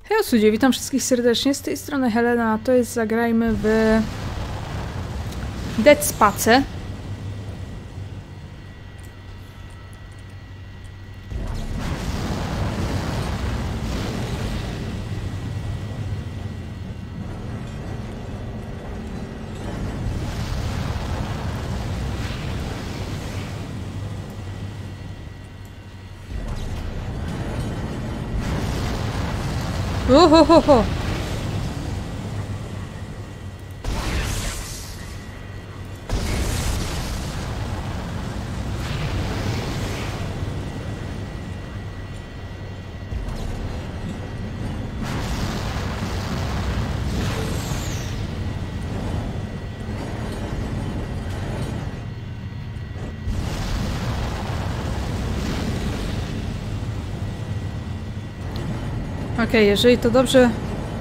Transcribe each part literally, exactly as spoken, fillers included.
Hej ludzie, witam wszystkich serdecznie, z tej strony Helena, a to jest Zagrajmy w Dead Space. Ohohoho! Okej, okay, jeżeli to dobrze...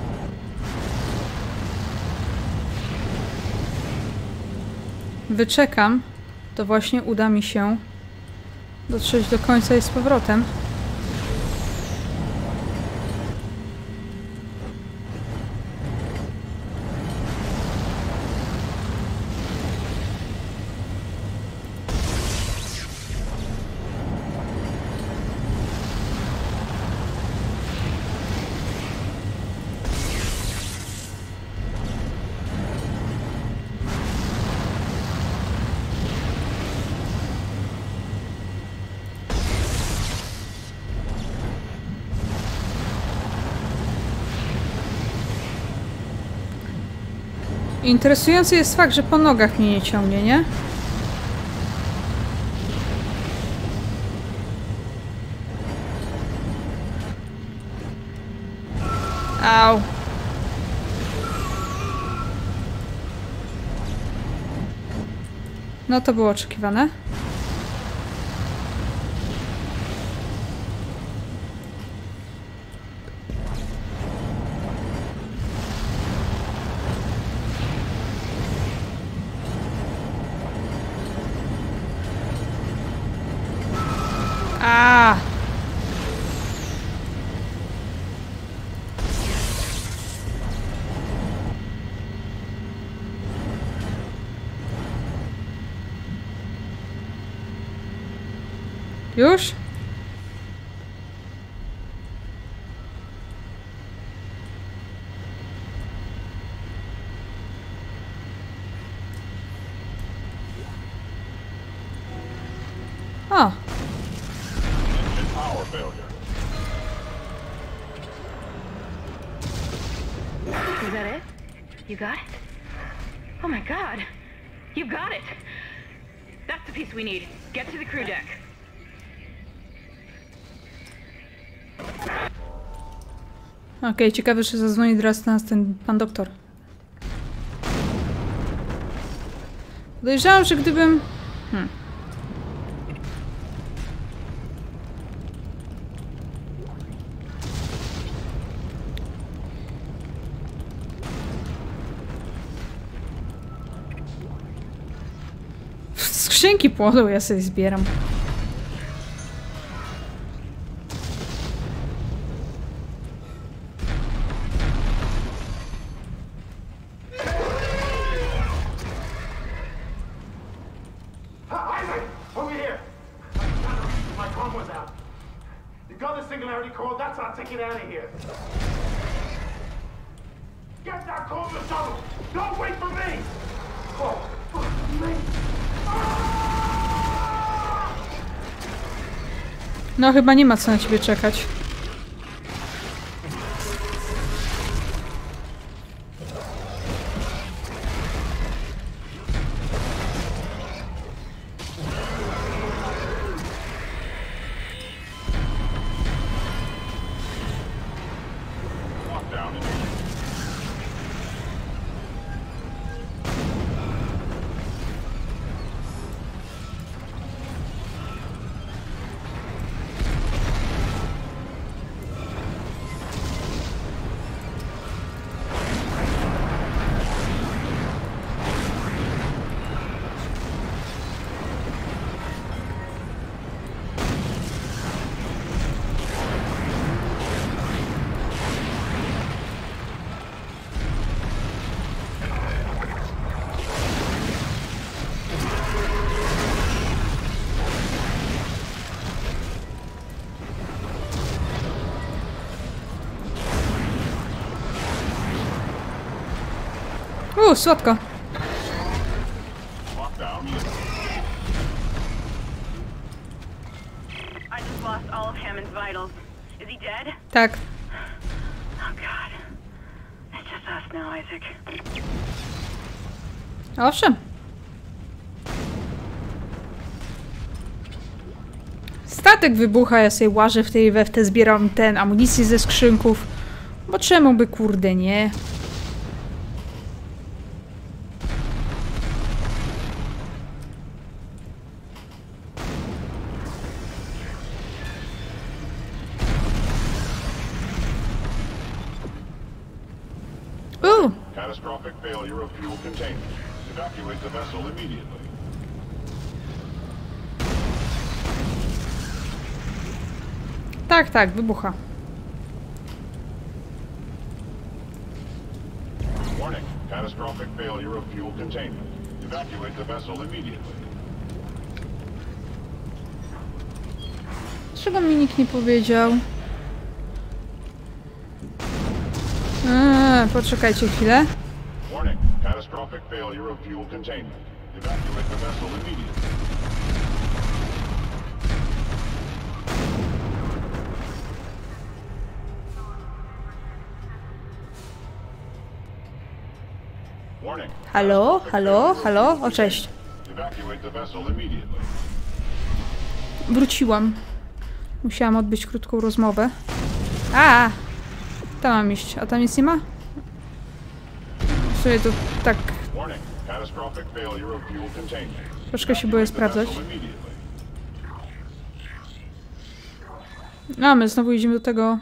wyczekam, to właśnie uda mi się dotrzeć do końca i z powrotem. Interesujący jest fakt, że po nogach mnie nie ciągnie, nie? Au. No to było oczekiwane. A. Już? O. Is that it? You got it? Oh my god! You got it! That's the piece we need. Get to the crew deck. Okej, okay, ciekawe, czy zadzwoni teraz nas ten pan doktor. Podejrzewam, że gdybym... Hmm. Skrzynki płoną, ja sobie zbieram. No chyba nie ma co na ciebie czekać. Uuu, słodko. I just lost all of Hammond's vitals. Is he dead? Tak. Oh God. It's just us now, Isaac. Owszem. Statek wybucha, ja sobie łażę w tej weftę, zbieram ten amunicję ze skrzynków. Bo czemu by kurde nie? Uuu. Catastrophic failure of fuel containment. Evacuate the vessel immediately. Tak, tak, wybucha. Warning. Catastrophic failure of fuel containment. Evacuate the vessel immediately. Czego mi nikt nie powiedział? Eee, poczekajcie chwilę. Warning. Catastrophic failure of fuel containment. Evacuate the vessel immediately. Warning. Halo, halo, halo? O, cześć. Evacuate the vessel immediately. Wróciłam. Musiałam odbyć krótką rozmowę. A, tam mam iść. A tam nic nie ma? W sumie to tak... Warning. Catastrophic failure of fuel containment. Troszkę się boję sprawdzać. Vessel immediately. A, my znowu idziemy do tego...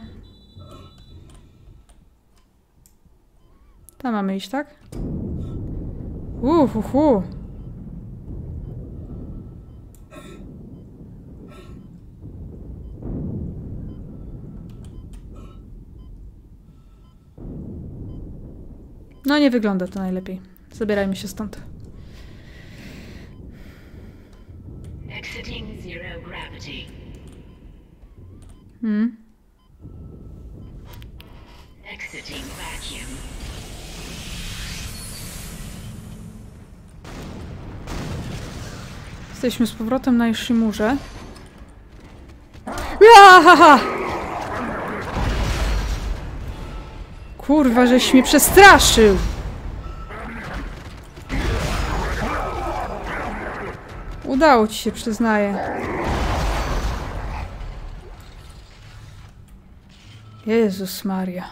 Tam mamy iść, tak? Uuu, hu, hu. No nie wygląda to najlepiej. Zabierajmy się stąd. Exiting zero gravity. Hmm. Exiting vacuum. Jesteśmy z powrotem na Ishimurze. Ahaha! Kurwa, żeś mnie przestraszył! Udało ci się, przyznaję. Jezus Maria.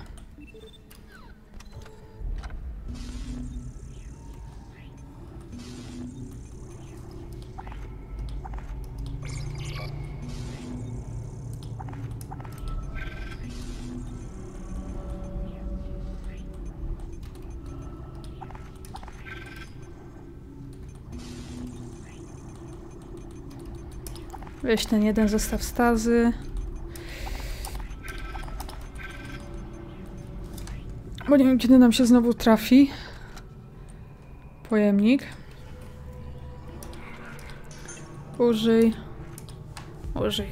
Weź ten jeden zestaw stazy. Bo nie wiem, kiedy nam się znowu trafi pojemnik. Użyj. Użyj.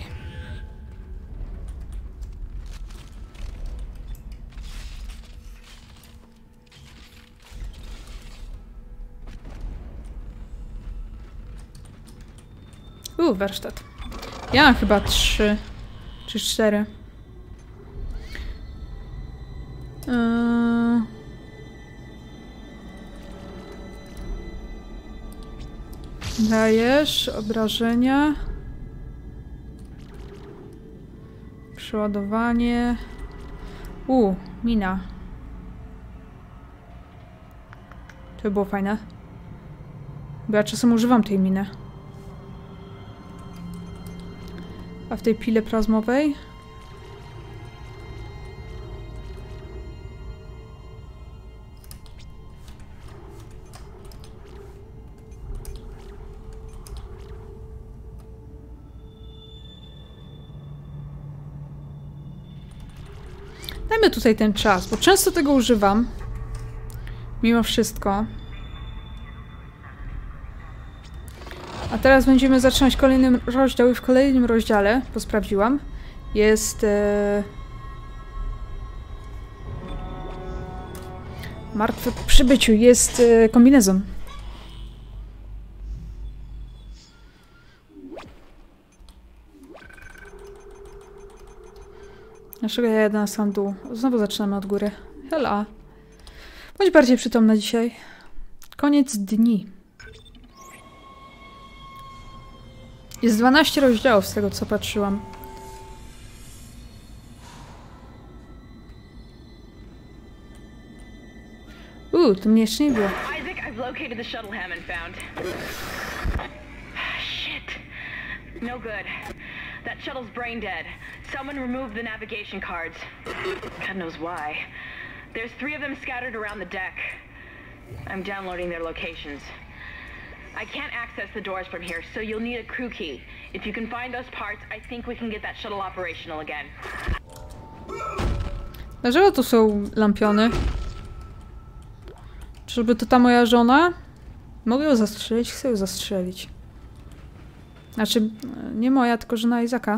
U, warsztat. Ja mam chyba trzy czy cztery. Yy... Dajesz obrażenia. Przeładowanie. U, mina. To by było fajne. Bo ja czasem używam tej miny. A w tej pile plazmowej? Dajmy tutaj ten czas, bo często tego używam. Mimo wszystko. A teraz będziemy zaczynać kolejny rozdział i w kolejnym rozdziale, bo sprawdziłam, jest... E... Martwe po przybyciu. Jest y, kombinezon. Dlaczego ja jedę na sam dół? Znowu zaczynamy od góry. Hela. Bądź bardziej przytomna dzisiaj. Koniec dni. Jest dwanaście rozdziałów z tego, co patrzyłam. Uuu, to mnie jeszcze nie było. Isaac, I've located the shuttle Hammond found. Shit. No good. That shuttle's brain dead. Someone removed the navigation cards. God knows why. There's three of them scattered around the deck. I'm downloading their locations. I can't access the doors from here, so you'll need a crew key. If you can find those parts, I think we can get that shuttle operational again. Dlaczego tu są lampiony? Czyżby to ta moja żona? Mogę ją zastrzelić? Chcę ją zastrzelić. Znaczy, nie moja, tylko żona Izaka.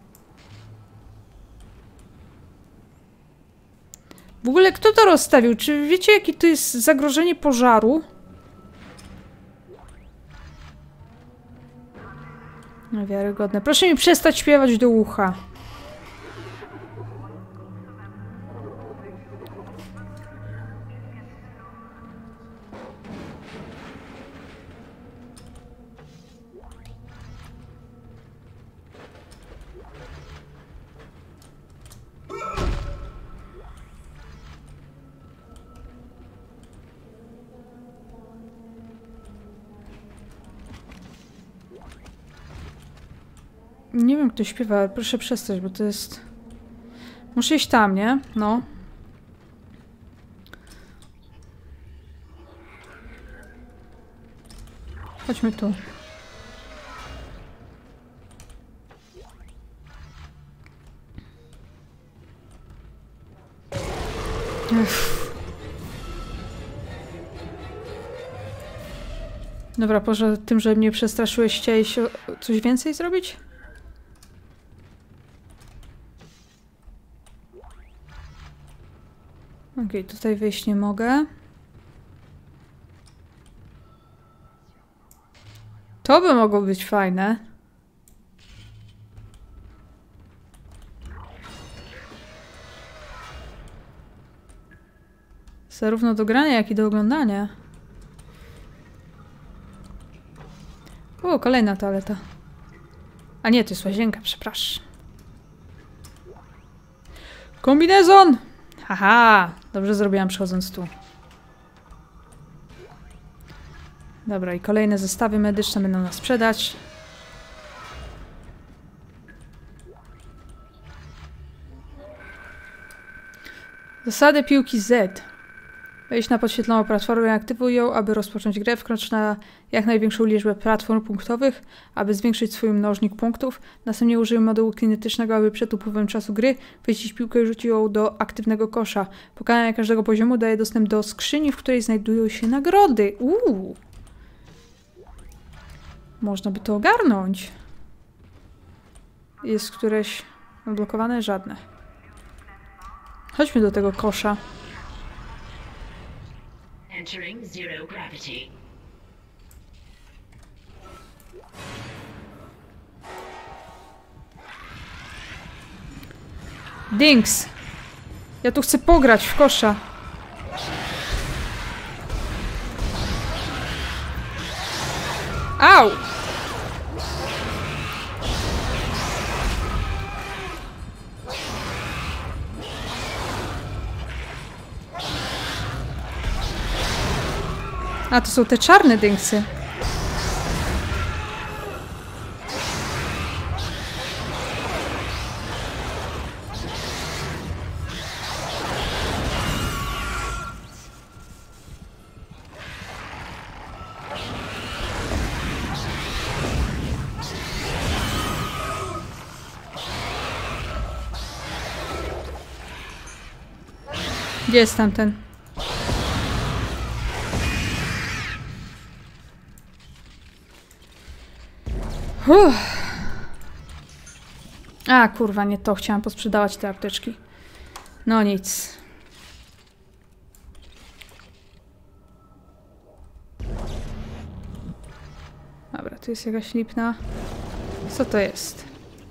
W ogóle kto to rozstawił? Czy wiecie, jakie to jest zagrożenie pożaru? Niewiarygodne. Proszę mi przestać śpiewać do ucha. Nie wiem, kto śpiewa, ale proszę przestać, bo to jest... Muszę iść tam, nie? No. Chodźmy tu. Uff. Dobra, poza tym, że mnie przestraszyłeś, chciałeś coś więcej zrobić? Okej, okay, tutaj wyjść nie mogę. To by mogło być fajne. Zarówno do grania, jak i do oglądania. O, kolejna toaleta. A nie, to jest łazienka, przepraszam. Kombinezon! Haha, dobrze zrobiłam przychodząc tu. Dobra, i kolejne zestawy medyczne będą nas sprzedać. Zasady piłki Z. Wejdź na podświetloną platformę i aktywuj ją, aby rozpocząć grę. Wkrocz na jak największą liczbę platform punktowych, aby zwiększyć swój mnożnik punktów. Następnie użyj modułu kinetycznego, aby przed upływem czasu gry wyścić piłkę i rzucić ją do aktywnego kosza. Pokonanie każdego poziomu daje dostęp do skrzyni, w której znajdują się nagrody. Uuu. Można by to ogarnąć. Jest któreś odblokowane? Żadne. Chodźmy do tego kosza. Entering zero gravity. Dings! Ja tu chcę pograć w kosza. Au! A, to są te czarne dynksy. Gdzie jest tamten? Uff. A, kurwa, nie to. Chciałam posprzedawać te apteczki. No nic. Dobra, tu jest jakaś lipna. Co to jest?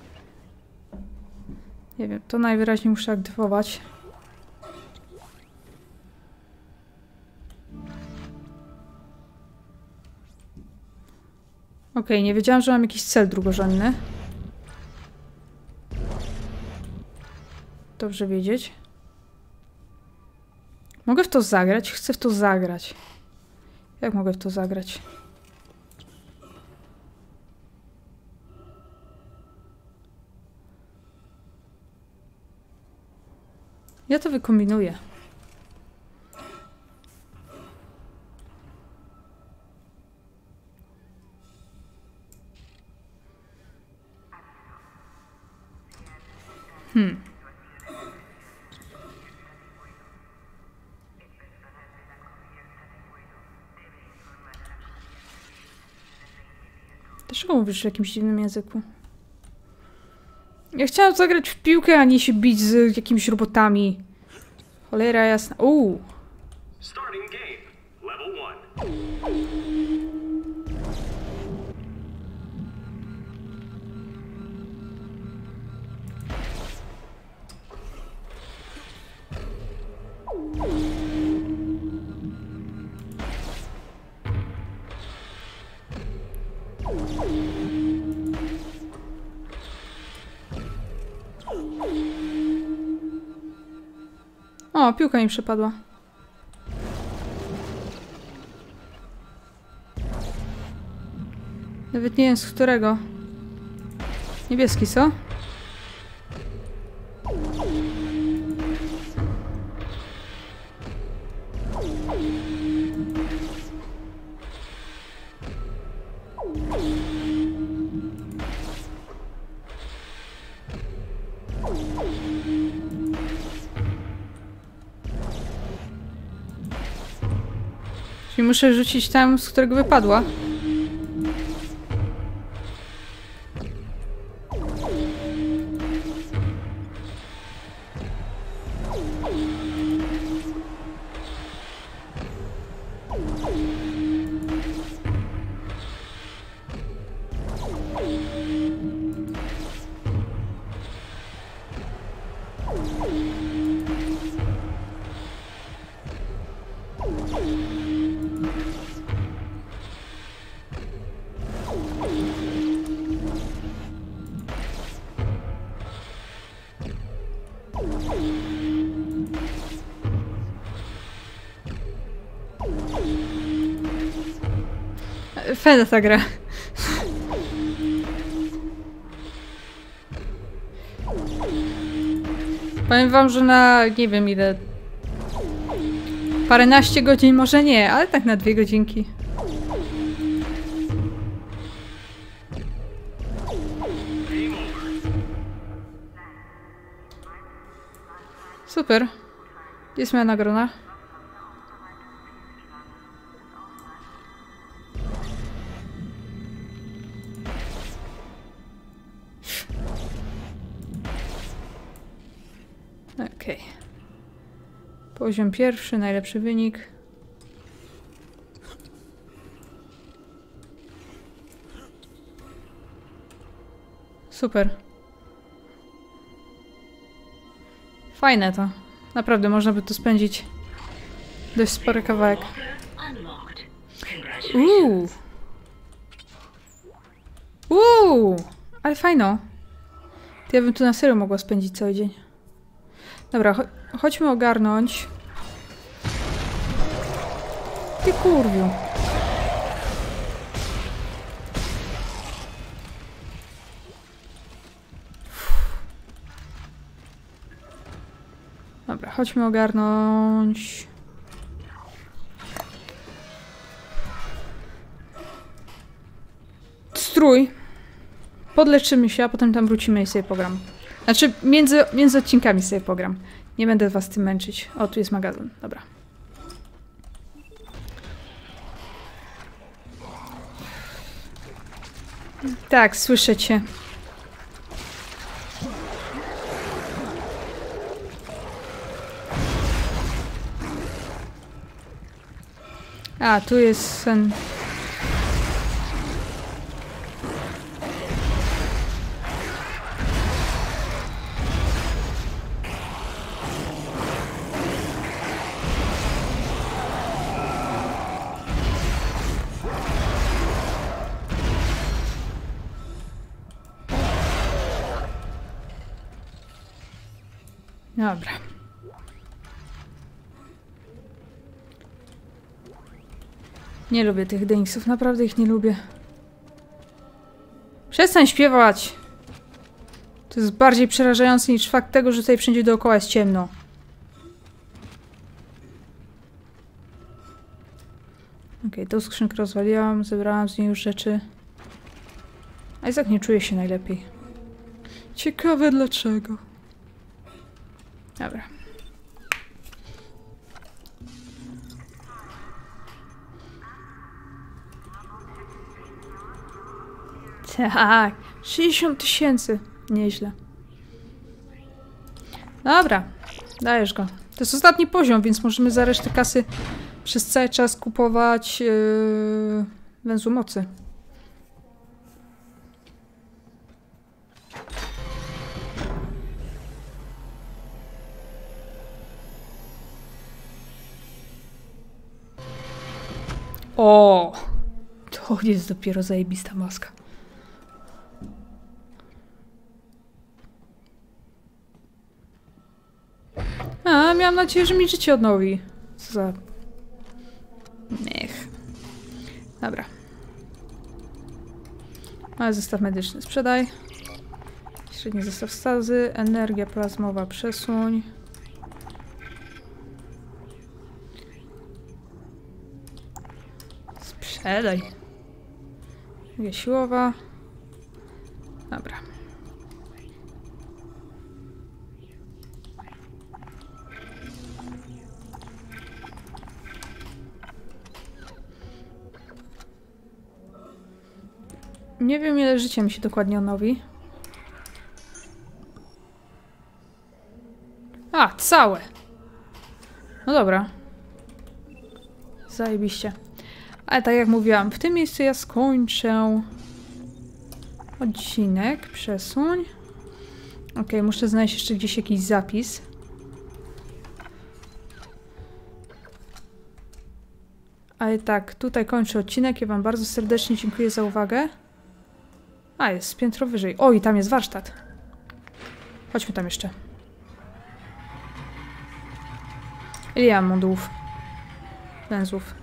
Nie wiem, to najwyraźniej muszę aktywować. Okej, nie wiedziałam, że mam jakiś cel drugorzędny. Dobrze wiedzieć. Mogę w to zagrać? Chcę w to zagrać. Jak mogę w to zagrać? Ja to wykombinuję. Hmm. Dlaczego mówisz w jakimś dziwnym języku? Ja chciałam zagrać w piłkę, a nie się bić z jakimiś robotami. Cholera jasna. Uuu. Starting game. Level one. O, piłka mi przepadła. Nawet nie wiem z którego. Niebieski, co? Czyli muszę rzucić tam, z którego wypadła. Fajna ta gra. Powiem wam, że na nie wiem ile... paręnaście godzin może nie, ale tak na dwie godzinki. Super. Jest moja nagroda. Okej. Okay. Poziom pierwszy, najlepszy wynik. Super. Fajne to. Naprawdę można by tu spędzić dość spory kawałek. Uuu. Uuu. Ale fajno. To ja bym tu na serio mogła spędzić cały dzień. Dobra, cho chodźmy ogarnąć. Ty kurwiu. Dobra, chodźmy ogarnąć. Strój. Podleczymy się, a potem tam wrócimy i sobie pogram. Znaczy, między, między odcinkami sobie pogram. Nie będę was tym męczyć. O, tu jest magazyn. Dobra. Tak, słyszę cię. A, tu jest ten... Dobra. Nie lubię tych Deniksów, naprawdę ich nie lubię. Przestań śpiewać! To jest bardziej przerażające niż fakt tego, że tutaj wszędzie dookoła jest ciemno. Okej, okay, tą skrzynkę rozwaliłam, zebrałam z niej już rzeczy. A Isaac nie czuje się najlepiej. Ciekawe dlaczego. Dobra. Tak, sześćdziesiąt tysięcy. Nieźle. Dobra, dajesz go. To jest ostatni poziom, więc możemy za resztę kasy przez cały czas kupować yy, węzły mocy. O! To jest dopiero zajebista maska. A, miałam nadzieję, że mi życie odnowi. Co za... Niech. Dobra. Mały zestaw medyczny. Sprzedaj. Średni zestaw stazy. Energia plazmowa. Przesuń. Sprzedaj. Energia siłowa. Dobra. Nie wiem, ile życia mi się dokładnie odnowi. A, całe! No dobra. Zajebiście. Ale tak jak mówiłam, w tym miejscu ja skończę odcinek. Przesuń. Ok, muszę znaleźć jeszcze gdzieś jakiś zapis. Ale tak, tutaj kończę odcinek. Ja wam bardzo serdecznie dziękuję za uwagę. A, jest piętro wyżej. O, i tam jest warsztat. Chodźmy tam jeszcze. Ile ja mam modułów? Węzłów.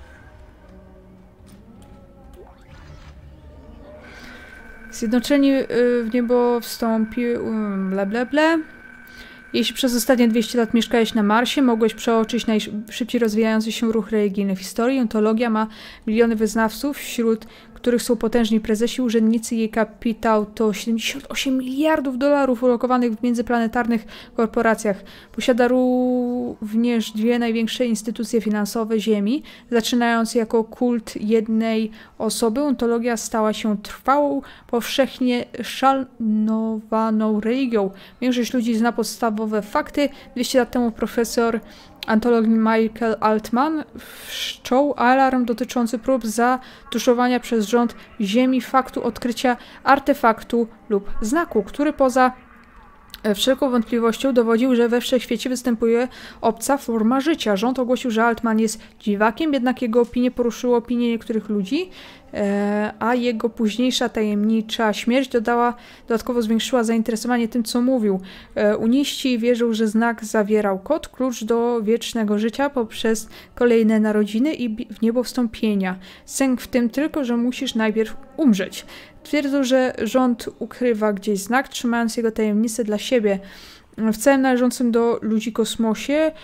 Zjednoczeni w niebo wstąpił... Ble, ble, ble. Jeśli przez ostatnie dwieście lat mieszkałeś na Marsie, mogłeś przeoczyć najszybciej rozwijający się ruch religijny w historii. Ontologia ma miliony wyznawców, wśród których są potężni prezesi, urzędnicy. Jej kapitał to siedemdziesiąt osiem miliardów dolarów ulokowanych w międzyplanetarnych korporacjach. Posiada również dwie największe instytucje finansowe Ziemi. Zaczynając jako kult jednej osoby, ontologia stała się trwałą, powszechnie szanowaną religią. Większość ludzi zna podstawowe fakty. dwieście lat temu profesor antologii Michael Altman wszczął alarm dotyczący prób zatuszowania przez rząd Ziemi faktu odkrycia artefaktu lub znaku, który poza wszelką wątpliwością dowodził, że we wszechświecie występuje obca forma życia. Rząd ogłosił, że Altman jest dziwakiem, jednak jego opinie poruszyły opinię niektórych ludzi, e, a jego późniejsza tajemnicza śmierć dodała, dodatkowo zwiększyła zainteresowanie tym, co mówił. E, uniści wierzył, że znak zawierał kod, klucz do wiecznego życia poprzez kolejne narodziny i w niebo wstąpienia. Sęk w tym tylko, że musisz najpierw umrzeć. Twierdzą, że rząd ukrywa gdzieś znak, trzymając jego tajemnicę dla siebie. W całym należącym do ludzi kosmosie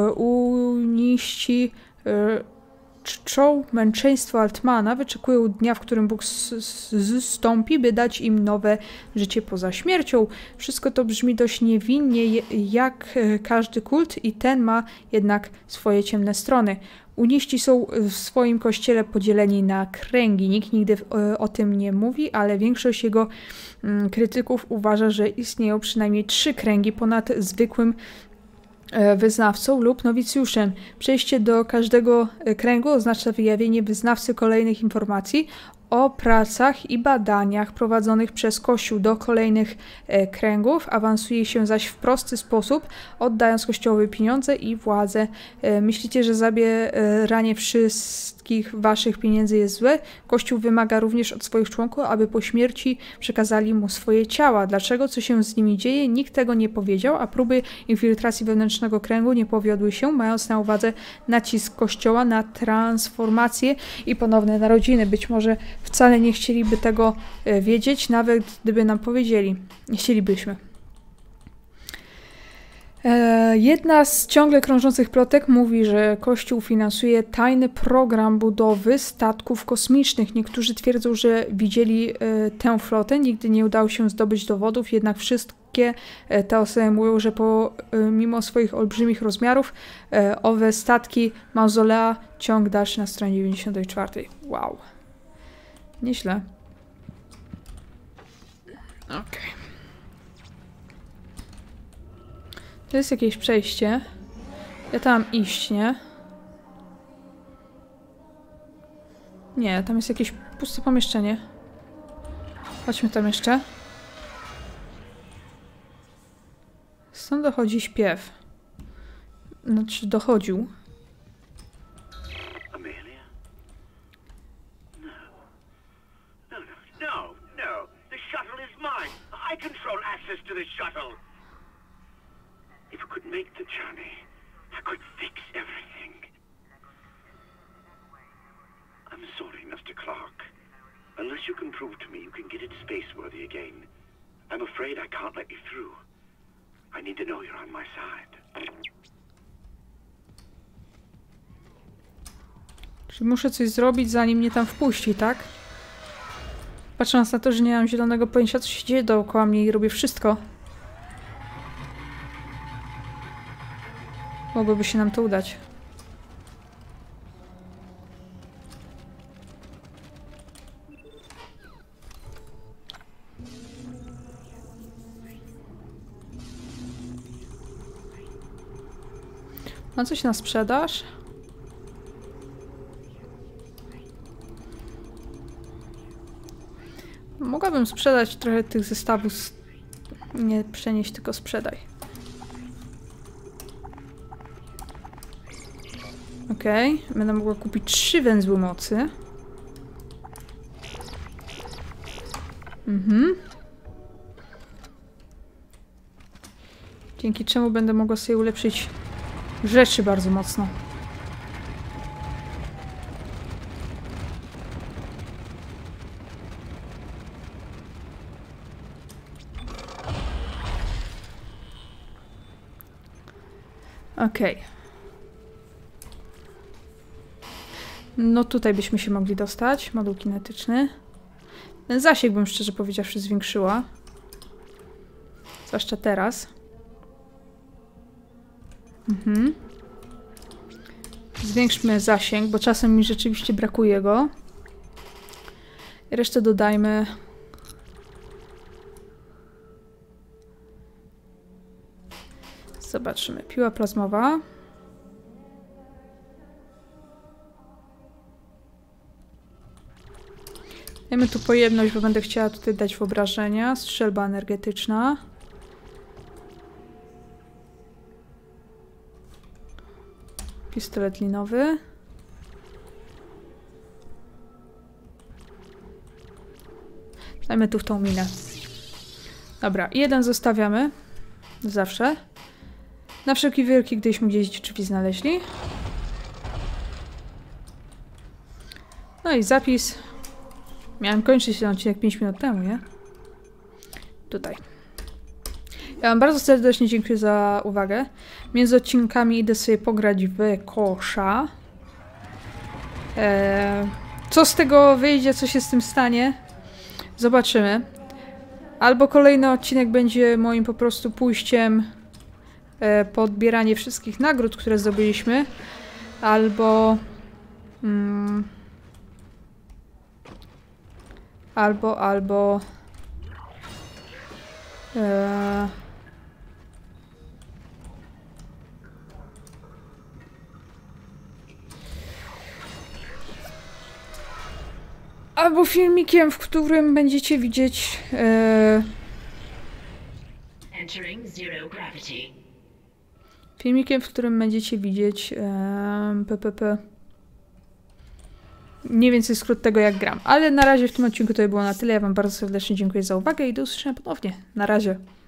uniści czczą męczeństwo Altmana, wyczekują dnia, w którym Bóg zstąpi, by dać im nowe życie poza śmiercią. Wszystko to brzmi dość niewinnie, jak każdy kult, i ten ma jednak swoje ciemne strony. Uniści są w swoim kościele podzieleni na kręgi. Nikt nigdy o tym nie mówi, ale większość jego krytyków uważa, że istnieją przynajmniej trzy kręgi ponad zwykłym wyznawcą lub nowicjuszem. Przejście do każdego kręgu oznacza wyjawienie wyznawcy kolejnych informacji o pracach i badaniach prowadzonych przez Kościół do kolejnych e, kręgów. Awansuje się zaś w prosty sposób, oddając Kościołowi pieniądze i władzę. E, myślicie, że zabieranie wszystkich waszych pieniędzy jest złe? Kościół wymaga również od swoich członków, aby po śmierci przekazali mu swoje ciała. Dlaczego? Co się z nimi dzieje? Nikt tego nie powiedział, a próby infiltracji wewnętrznego kręgu nie powiodły się, mając na uwadze nacisk Kościoła na transformację i ponowne narodziny. Być może wcale nie chcieliby tego e, wiedzieć, nawet gdyby nam powiedzieli. Nie chcielibyśmy. E, jedna z ciągle krążących plotek mówi, że Kościół finansuje tajny program budowy statków kosmicznych. Niektórzy twierdzą, że widzieli e, tę flotę. Nigdy nie udało się zdobyć dowodów, jednak wszystkie e, te osoby mówią, że po, e, mimo swoich olbrzymich rozmiarów e, owe statki Mauzolea, ciąg dalszy na stronie dziewięćdziesiątej czwartej. Wow. Nieźle. Okej. Okay. To jest jakieś przejście. Ja tam iść, nie? Nie, tam jest jakieś puste pomieszczenie. Chodźmy tam jeszcze. Stąd dochodzi śpiew. Znaczy, dochodził. I control access to the shuttle. If we could make the journey, I could fix everything. I'm sorry, Mister Clark. Unless you can prove to me you can get it spaceworthy again, I'm afraid I can't let you through. I need to know you're on my side. Czyli muszę coś zrobić, zanim mnie tam wpuści, tak? Patrząc na to, że nie mam zielonego pojęcia, co się dzieje dookoła mnie i robię wszystko. Mogłoby się nam to udać. Ma coś na sprzedaż? Mogłabym sprzedać trochę tych zestawów. Nie przenieść, tylko sprzedaj. Okej, okay. Będę mogła kupić trzy węzły mocy. Mhm. Dzięki czemu będę mogła sobie ulepszyć rzeczy bardzo mocno. Okej. Okay. No tutaj byśmy się mogli dostać. Moduł kinetyczny. Ten zasięg bym szczerze powiedziawszy zwiększyła. Zwłaszcza teraz. Mhm. Zwiększmy zasięg, bo czasem mi rzeczywiście brakuje go. I resztę dodajmy. Zobaczymy. Piła plazmowa. Dajmy tu pojemność, bo będę chciała tutaj dać wyobrażenia. Strzelba energetyczna. Pistolet linowy. Dajmy tu w tą minę. Dobra, jeden zostawiamy. Zawsze. Na wszelki wypadek, gdyśmy gdzieś drzwi znaleźli. No i zapis. Miałem kończyć ten odcinek pięć minut temu, nie? Tutaj. Ja wam bardzo serdecznie dziękuję za uwagę. Między odcinkami idę sobie pograć w kosza. Eee, co z tego wyjdzie, co się z tym stanie? Zobaczymy. Albo kolejny odcinek będzie moim po prostu pójściem e, po odbieranie wszystkich nagród, które zdobyliśmy. Albo... Mm, albo, albo... E, albo filmikiem, w którym będziecie widzieć e, Entering zero gravity. filmikiem, w którym będziecie widzieć e, p, p, p. mniej więcej skrót tego, jak gram. Ale na razie w tym odcinku to by było na tyle. Ja wam bardzo serdecznie dziękuję za uwagę i do usłyszenia ponownie. Na razie.